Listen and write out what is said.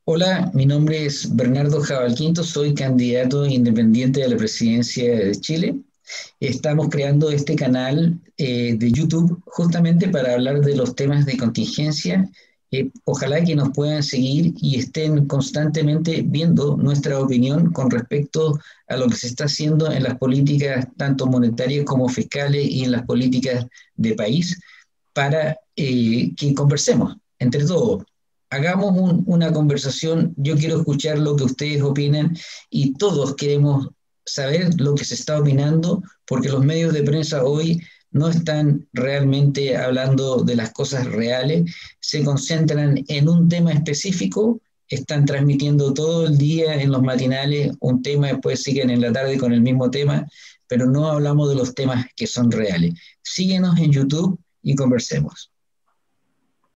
Hola, mi nombre es Bernardo Jabalquinto, soy candidato independiente a la presidencia de Chile. Estamos creando este canal de YouTube justamente para hablar de los temas de contingencia. Ojalá que nos puedan seguir y estén constantemente viendo nuestra opinión con respecto a lo que se está haciendo en las políticas tanto monetarias como fiscales y en las políticas de país para que conversemos entre todos. Hagamos una conversación, yo quiero escuchar lo que ustedes opinan y todos queremos saber lo que se está opinando, porque los medios de prensa hoy no están realmente hablando de las cosas reales, se concentran en un tema específico, están transmitiendo todo el día en los matinales un tema, después siguen en la tarde con el mismo tema, pero no hablamos de los temas que son reales. Síguenos en YouTube y conversemos.